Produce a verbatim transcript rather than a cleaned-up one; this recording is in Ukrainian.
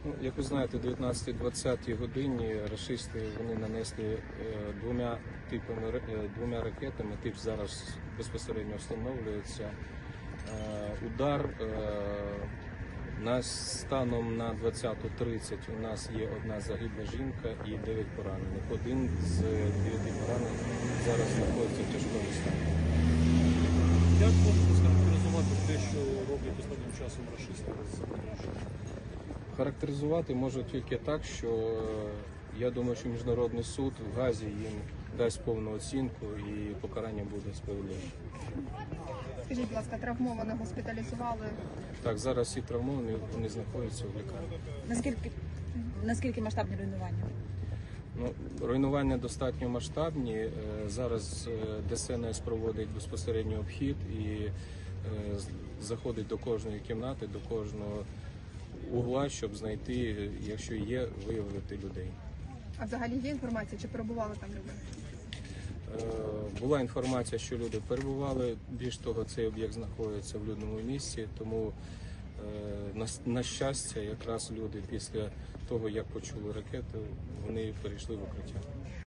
Ну, як ви знаєте, о дев'ятнадцятій-двадцятій годині рашисти вони нанесли е, двома типами ра- е, двома ракетами. Тип зараз безпосередньо встановлюється. Е, удар е, на станом на двадцяту тридцять у нас є одна загибла жінка і дев'ять поранених. Один з дев'яти поранених зараз знаходиться в тяжкому стані. Як можете схарактеризувати те, що роблять останнім часом рашисти з Запоріжжя? Характеризувати можу тільки так, що е, я думаю, що Міжнародний суд в Газі їм дасть повну оцінку і покарання буде справедливим. Скажіть, будь ласка, травмованих госпіталізували? Так, зараз всі травмовані, вони знаходяться в лікарні. Наскільки, наскільки масштабні руйнування? Ну, руйнування достатньо масштабні. Е, Зараз е, ДСНС проводить безпосередньо обхід і е, з- заходить до кожної кімнати, до кожного угла, щоб знайти, якщо є, виявити людей. А взагалі є інформація, чи перебували там люди? Е, Була інформація, що люди перебували. Більш того, цей об'єкт знаходиться в людному місці, тому е, на, на щастя, якраз люди після того, як почули ракету, вони перейшли в укриття.